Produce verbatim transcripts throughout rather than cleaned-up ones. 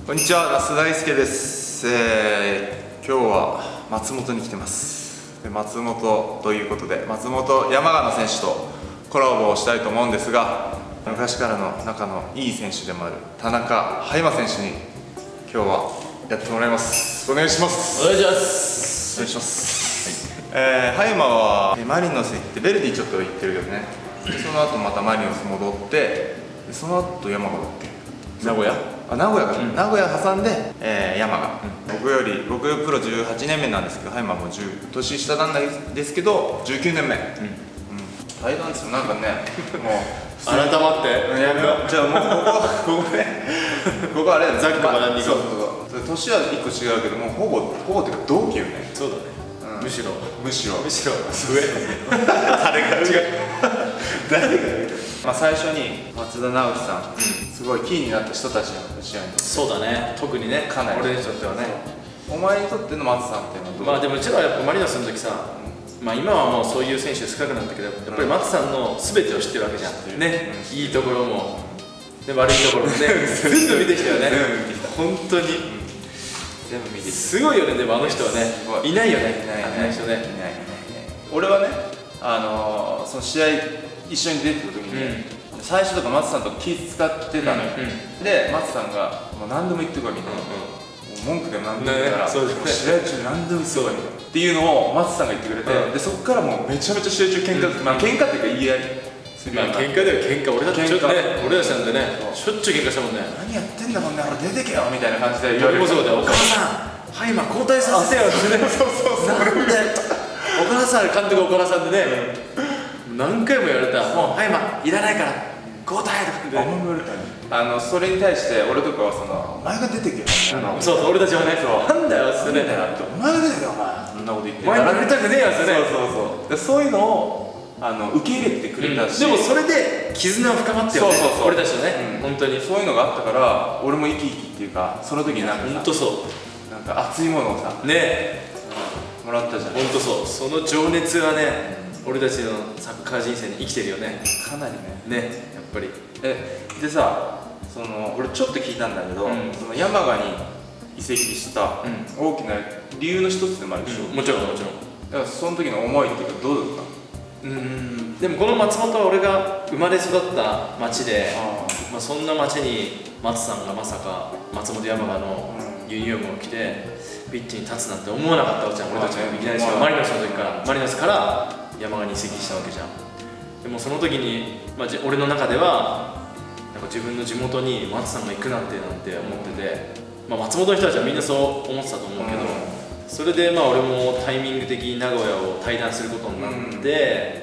こんにちは、那須大輔です。えー、今日は松本に来てます。で松本ということで、松本山雅選手とコラボをしたいと思うんですが、昔からの仲のいい選手でもある田中葉山選手に今日はやってもらいます。お願いします。 お願いします。 お願いします。はい、えー、葉山はマリノス行ってベルディちょっと行ってるけどね。でその後またマリノス戻って、でその後山雅だっけ？ 名古屋。 あ、名古屋か、うん、名古屋挟んで、えー、山雅、うん、僕より僕プロじゅうはちねんめなんですけど、葉山もじゅう年下なんですけどじゅうきゅうねんめ、うんうん、対談ですよ。なんかねもう改まってやめよう。じゃあもうここここねここあれだね、 ざっくばらんにそうそうそう、年は一個違うけどもうほぼほぼっていうか同期よね。 そうだね、うん、むしろむしろむしろ上誰が違う誰がまあ最初に松田直樹さん、うん、すごいキーになった人たちの試合に。 そうだね、特にね、 かなり俺にとってはね。 お前にとっての松さんっていうのはどう？ まあでもうちらはやっぱマリノスの時さ、うん、まあ今はもうそういう選手少なくなったけど、やっぱり松さんの全てを知ってるわけじゃん、うん、ね、うん、いいところもで悪いところもね全部見てきたよね。 全部見てきた、 本当に、うん、 全部見てきた。 すごいよね。でもあの人はね、いないよね、 いないあの人ね。 いないいない。俺はね、あのー、その試合一緒に出てた時に、ね、うん、最初とか松さんと気使ってたのよ、うんうん、で松さんがもう何でも言ってこいみたいな、うん、文句でも何でも言ったら、ね、試合中何でも言ってこいみたいなっていうのを松さんが言ってくれて、うん、でそこからもうめちゃめちゃ試合中喧嘩、うん、まあ喧嘩っていうか言い合いするような、まあ喧嘩だよ喧嘩。俺だってちょっとね、俺らしたんでね、しょっちゅう喧嘩したもんね。何やってんだもんね、俺出てけよみたいな感じで言われる。そうだよ、お母さんはい今交代させてよってね。そうそうそう、なんで岡田さん、監督岡田さんでね、うん、何回も言われた。もうはい今いらないから交代とかって、あのそれに対して俺とかはそのお前が出てけよみたいな、そうそう、俺たちはね、なんだよっつってね、お前が出てけよお前、そんなこと言ってお前やりたくねえやつね。そうそうそう、そういうのをあの受け入れてくれたし、でもそれで絆が深まってよね、俺たちとね。本当にそういうのがあったから俺も生き生きっていうか、その時になんか本当そうなんか熱いものをさねもらったじゃん。本当そう、その情熱はね、うん、俺たちのサッカー人生に生きてるよね、かなりね。ね、やっぱり。えでさ、その俺ちょっと聞いたんだけど、うん、その山雅に移籍した大きな理由の一つでもあるでしょ、うん、もちろんもちろん。だからその時の思いっていうかどうだった？ うん、でもこの松本は俺が生まれ育った町で、あ、まあ、そんな町に松さんがまさか松本山雅のユニフォームを着てピッチに立つなんて思わなかったわけじゃん、俺たちが。いきなりマリノスの時からマリノスから山雅に移籍したわけじゃん。でもその時に、まあ、俺の中ではなんか自分の地元に松さんが行くなんてなんて思ってて、まあ、松本の人たちはみんなそう思ってたと思うけど、それでまあ俺もタイミング的に名古屋を退団することになって、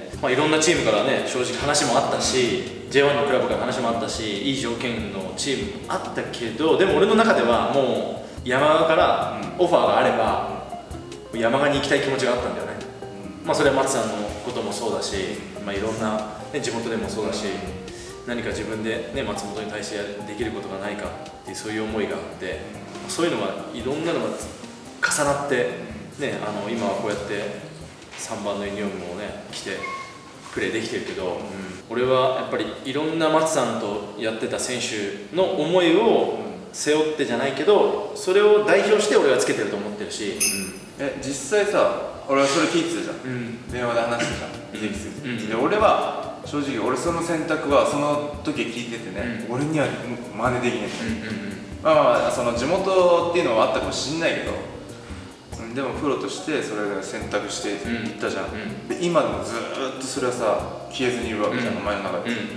まあ、いろんなチームからね正直話もあったし、 ジェイワン のクラブから話もあったし、いい条件のチームもあったけど、でも俺の中ではもう山雅からオファーがあれば山雅に行きたい気持ちがあったんだよね。まあそれは松さんのこともそうだし、まあ、いろんな、ね、地元でもそうだし、何か自分で、ね、松本に対してできることがないかっていうそういう思いがあって、そういうのがいろんなのが重なって、ね、あの今はこうやってさんばんのユニフォームをね着てプレーできてるけど、うん、俺はやっぱりいろんな松さんとやってた選手の思いを背負ってじゃないけど、それを代表して俺はつけてると思ってるし、うん、 え実際さ俺はそれ聞いてたじゃん、うん、電話で話してた移籍する、うん、で俺は正直俺その選択はその時聞いててね、うん、俺には真似できない、うんうんうん、まあまあその地元っていうのはあったかもしんないけど、でもプロとしてそれを選択していったじゃん、うん、で今でもずーっとそれはさ消えずにいるわけじゃん、うん、お前の中で、うんうん、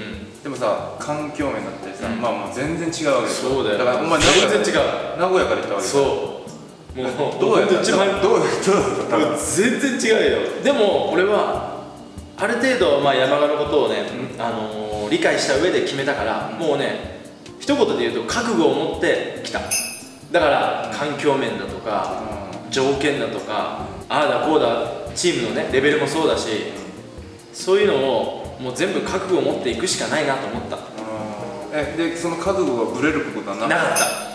でもさ環境面だったりさ、うん、まあもう全然違うわけでしょ。 そうだよ、 だからお前全然違う、 名古屋から来たわけでしょ。 そうもうどうやった一番どうだった？ 全然違うよ。でも俺はある程度、まあ、山雅のことをね、うん、あのー、理解した上で決めたから、うん、もうね一言で言うと覚悟を持ってきた。だから環境面だとか、うん、条件だとか、ああだこうだチームのねレベルもそうだし、そういうのをもう全部覚悟を持っていくしかないなと思った。 えでその覚悟がブレることはなかった？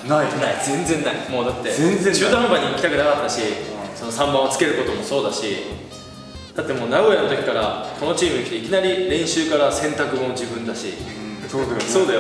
ないない、全然ない。もうだって全然中途半端に行きたくなかったし、うん、そのさんばんをつけることもそうだし、だってもう名古屋の時からこのチームに来ていきなり練習から洗濯も自分だし、 うん、そうだよね。 そうだよ。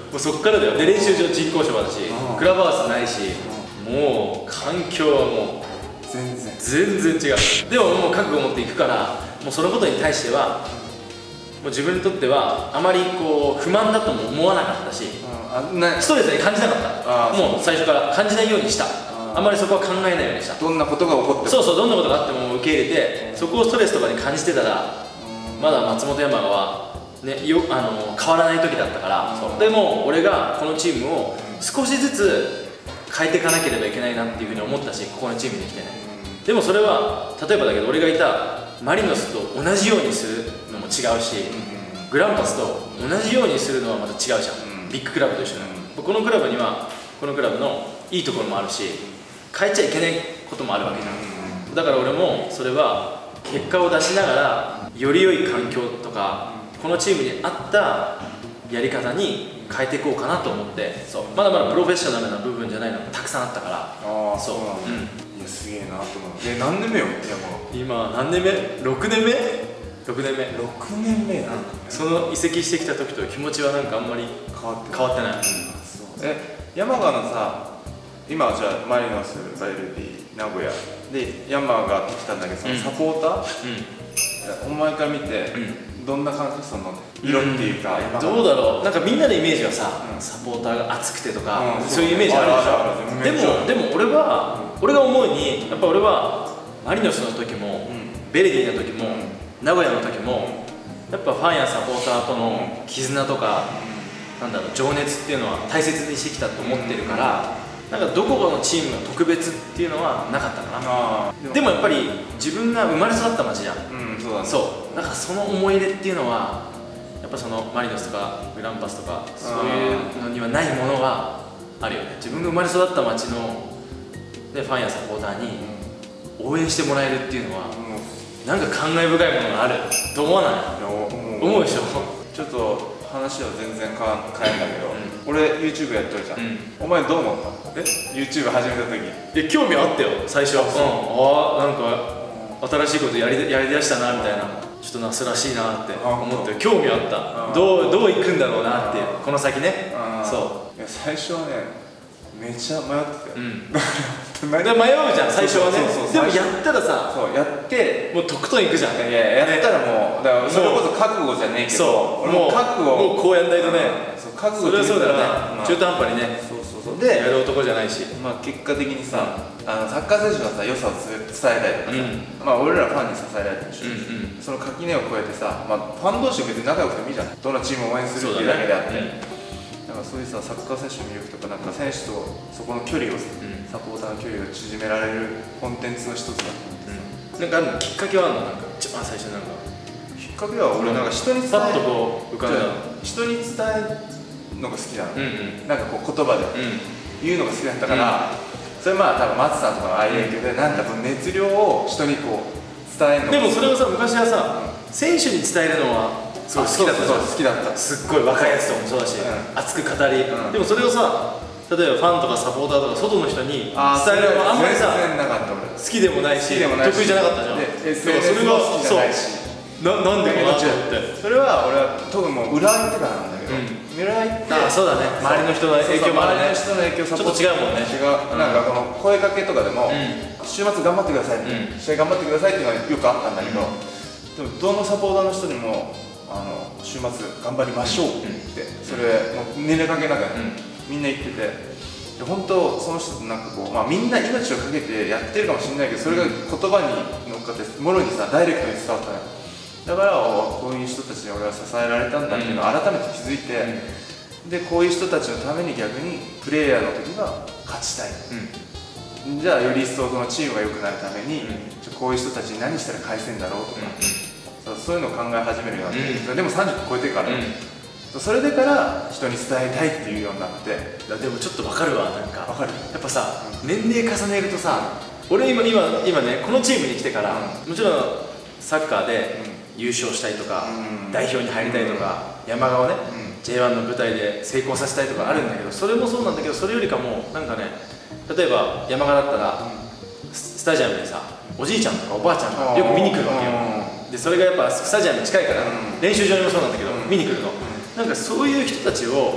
うそっからだよ。で練習場人工芝だし、クラブハウスないし、もう環境はもう全然全然違う。でももう覚悟を持っていくから、もうそのことに対してはもう自分にとってはあまりこう不満だとも思わなかったし、うん、あストレスに感じなかった。もう最初から感じないようにした。あまりそこは考えないようにした。 どんなことが起こっても、 そうそう、どんなことがあっても受け入れて、そこをストレスとかに感じてたら、まだ松本山雅は、ね、よあの変わらない時だったから、そうでも俺がこのチームを少しずつ変えていかなければいけないなっていうふうに思ったし、ここのチームに来てね。でもそれは例えばだけど、俺がいたマリノスと同じようにするのも違うし、グランパスと同じようにするのはまた違うじゃん、ビッグクラブと一緒に。このクラブにはこのクラブのいいところもあるし、変えちゃいけないこともあるわけじゃん。だから俺もそれは結果を出しながら、より良い環境とかこのチームに合ったやり方に変えていこうかなと思って。そうまだまだプロフェッショナルな部分じゃないのがたくさんあったから。 ああ、 そう、 うん、いやすげえなと思う。え、何年目よ今何年目 ?ろく 年目 ?ろく 年目。 ろくねんめや、うん、 その移籍してきた時と気持ちはなんかあんまり変わって変わってない。うん、 そうえ山川のさ、今はじゃあマリノス、バイルディ、名古屋で山川が来たんだけど、そのサポーター、うん、お前から見て、うん、どんな感じ、その色っていうか、 うん、どうだろう。なんかみんなのイメージはさ、うん、サポーターが熱くてとか、うん、そういうイメージあるでしょ。でもでも俺は、うん、俺が思うにやっぱ俺はマリノスの時も、うん、ベルディの時も、うん、名古屋の時も、やっぱファンやサポーターとの絆とか、うん、なんだろう、情熱っていうのは大切にしてきたと思ってるから、なんかどこかのチームが特別っていうのはなかったかな。あでも、でもやっぱり自分が生まれ育った街じゃん。うん、そうだね。そうだからその思い入れっていうのはやっぱそのマリノスとかグランパスとかそういうのにはないものがあるよね。自分が生まれ育った街のでファンやサポーターに応援してもらえるっていうのは、うん、なんか感慨深いものがあると思わない？思うでしょ。 ちょっと話は全然変えんだけど、うん、俺 YouTube やってるじゃん、うん、お前どう思った？え YouTube 始めた時。 え興味あったよ最初は。うん、ああなんか新しいことやりやりだしたなみたいな、ちょっと夏らしいなって思って興味あった。どうどう行くんだろうなっていう、この先ね。そう。 いや最初はねめっちゃ迷ってたよ。うん。 で迷うじゃん最初はね。でもやったらさ、 そうやってもうとことん行くじゃん。 いややったらもうだからそれこそ覚悟じゃねえけど、 そうもう覚悟もうこうやんないとね。 そう覚悟それはそうだよね。中途半端にね。 そうそうそう。でやる男じゃないし。 まあ結果的にさ、あのサッカー選手のさ良さを伝えたりとかさ、まあ俺らファンに支えられてるし、その垣根を越えてさ、まあファン同士別に仲良くてもいいじゃん。どのチームを応援するっていうだけであって。そういうさサッカー選手の魅力とか、なんか選手とそこの距離を、うん、サポーターの距離を縮められるコンテンツの一つだと思って、 うん、なんかあるのきっかけはあるの？なんか一番最初なんかきっかけは俺なんか人に伝えパッとこう浮かんだ人に伝えるのが好きなの、うんうん、なんかこう言葉で言うのが好きだったから、うん、それまあ多分松さんとかのああいう影響で、うん、なんかこの熱量を人にこう伝えるのが。 でもそれをさ昔はさ、うん、選手に伝えるのはすごい好きだったじゃん。 好きだった。 すっごい若いやつともそうだし、うん、熱く語り、うん、でもそれをさ例えばファンとかサポーターとか外の人に伝えるのはあんまりさ好きでもないし得意じゃなかったじゃん。でそれは好きじゃないしななんでかなと思って。 それは俺は特にもう裏行ってからなんだけど、うん、裏行ってあそうだね、周りの人の影響もあるね。 周りの人の影響サポートちょっと違うもんね。 違う、なんかこの声かけとかでも、うん、週末頑張ってください、うん、試合頑張ってくださいっていうのはよくあったんだけど、うん、でもどのサポーターの人にもあの週末頑張りましょうって、うん、それもう年齢関係なく、うん、みんな言ってて、本当その人となんかこう、まあ、みんな命をかけてやってるかもしれないけど、それが言葉に乗っかってもろにさダイレクトに伝わったのよ。だからこういう人たちに俺は支えられたんだっていうのを改めて気づいて、うん、でこういう人たちのために逆にプレイヤーの時は勝ちたい、うん、じゃあより一層そのチームが良くなるために、うん、こういう人たちに何したら返せんだろうとか、うん、そういうのを考え始めるようになって、うん、でもさんじゅっこ超えてから、うん、それでから人に伝えたいっていうようになって。 でもちょっと分かるわ。なんか分かる。 やっぱさ、うん、年齢重ねるとさ、俺今今今ねこのチームに来てから、うん、もちろんサッカーで優勝したいとか、うん、代表に入りたいとか、うん、山川をね、うん、ジェイワン の舞台で成功させたいとかあるんだけど、それもそうなんだけど、それよりかもなんかね、例えば山川だったら、うん、スタジアムでさおじいちゃんとかおばあちゃんがよく見に来るわけよ。でそれがやっぱスタジアムに近いから、うん、練習場にもそうなんだけど、うん、見に来るの、うん、なんかそういう人たちを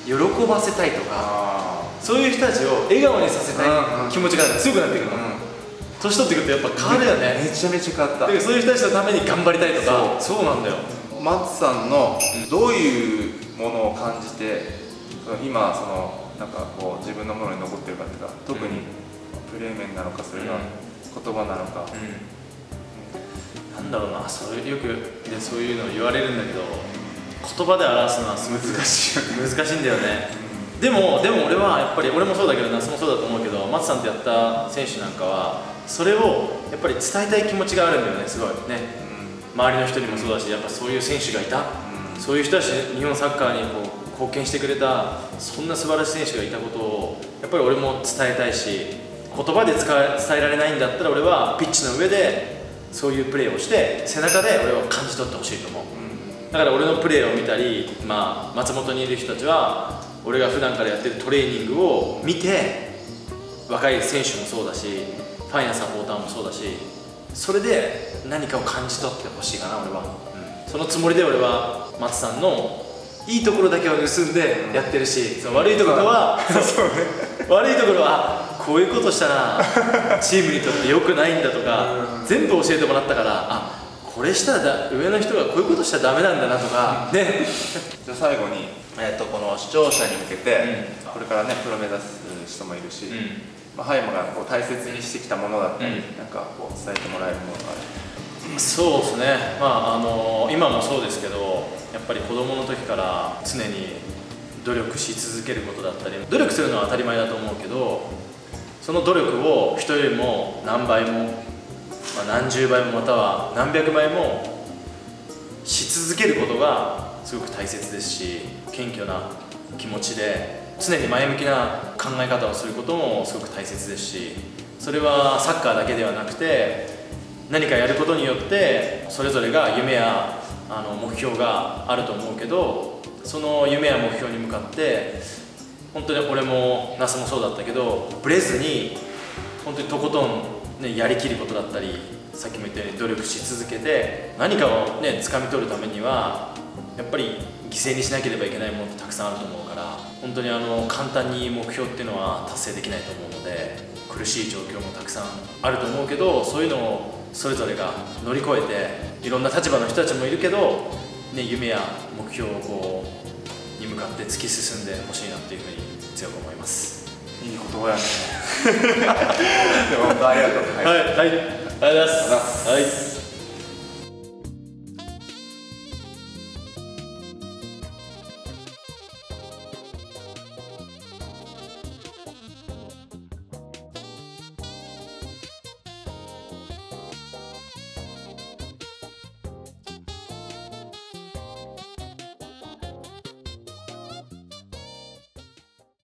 喜ばせたいとか、そういう人たちを笑顔にさせたい気持ちが強くなってくるの、年取ってくるとやっぱ変わるよね。 めちゃめちゃ変わった。 そういう人たちのために頑張りたいとか。そうなんだよ。 松さんのどういうものを感じて今そのなんかこう自分のものに残ってるかっていうか、特にプレー面なのかそれが言葉なのか、 なんだろうな、それよくでそういうの言われるんだけど、言葉で表すのは難しい難しいんだよね。でもでも俺はやっぱり、俺もそうだけど那須もそうだと思うけど、松さんとやった選手なんかはそれをやっぱり伝えたい気持ちがあるんだよね、すごいね。周りの人にもそうだし、やっぱそういう選手がいた、そういう人たち、日本サッカーにこう貢献してくれた、そんな素晴らしい選手がいたことをやっぱり俺も伝えたいし、言葉で伝えられないんだったら俺はピッチの上でそういうプレーをして背中で俺を感じ取ってほしいと思う。だから俺のプレーを見たり、まあ、松本にいる人たちは俺が普段からやってるトレーニングを見て、若い選手もそうだしファンやサポーターもそうだし、それで何かを感じ取ってほしいかな俺は、うん、そのつもりで俺は松さんのいいところだけを盗んでやってるし、その悪いところは悪いところはこういうことしたらチームにとって良くないんだとか全部教えてもらったから、あ、これしたらだ上の人がこういうことしたらダメなんだなとかね。 じゃあ最後に、えー、とこの視聴者に向けて、うん、これからねプロ目指す人もいるし、うん、まあ、葉山がこう大切にしてきたものだったり、うん、なんかこう伝えてもらえるものがある。 そうですね、まああの今もそうですけど、やっぱり子供の時から常に努力し続けることだったり、努力するのは当たり前だと思うけど、その努力を人よりも何倍も、まあ、何十倍もまたは何百倍もし続けることがすごく大切ですし、謙虚な気持ちで常に前向きな考え方をすることもすごく大切ですし、それはサッカーだけではなくて何かやることによってそれぞれが夢やあの目標があると思うけど、その夢や目標に向かって本当に俺も那須もそうだったけど、ブレずに本当にとことん、ね、やりきることだったり、さっきも言ったように努力し続けて何かをね掴み取るためにはやっぱり犠牲にしなければいけないものってたくさんあると思うから、本当にあの簡単に目標っていうのは達成できないと思うので、苦しい状況もたくさんあると思うけど、そういうのをそれぞれが乗り越えて、いろんな立場の人たちもいるけど、ね、夢や目標をこうに向かって突き進んでほしいなっていうふうに強く思います。 いい言葉やね。でも本当ありがとう。 はい、はい、ありがとうございます。はい。